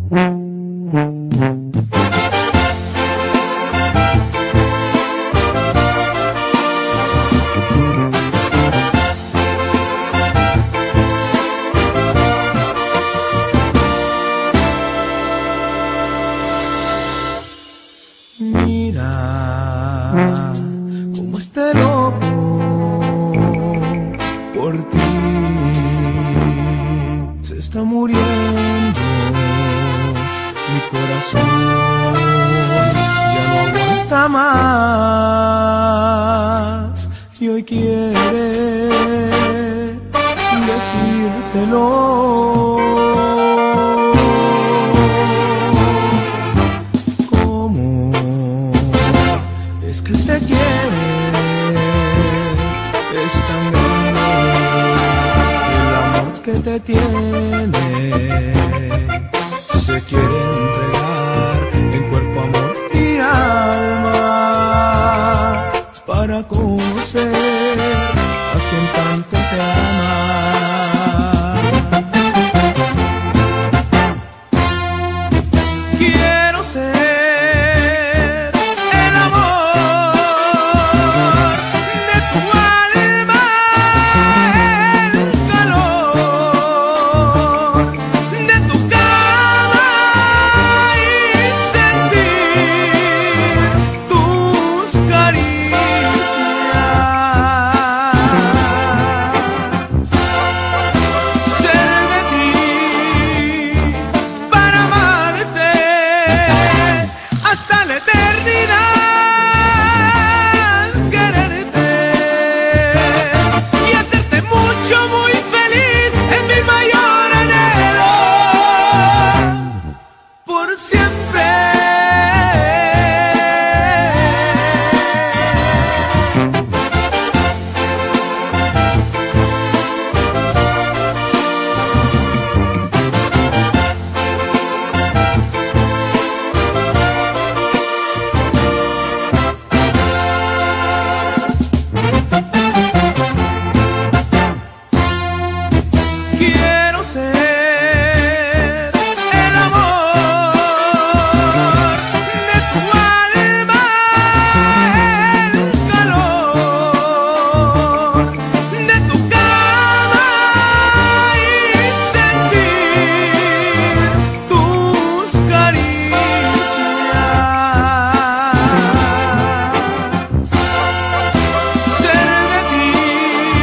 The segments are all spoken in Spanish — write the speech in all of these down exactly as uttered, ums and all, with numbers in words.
Como este loco por ti se está muriendo mi corazón, ya no aguanta más y hoy quiere decírtelo. Es que te quiere, es tan grande el amor que te tiene. Se quiere entregar en cuerpo, amor y alma para conocer a quien tanto te ama. Quiero ser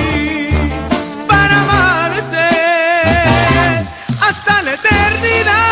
hasta la eternidad.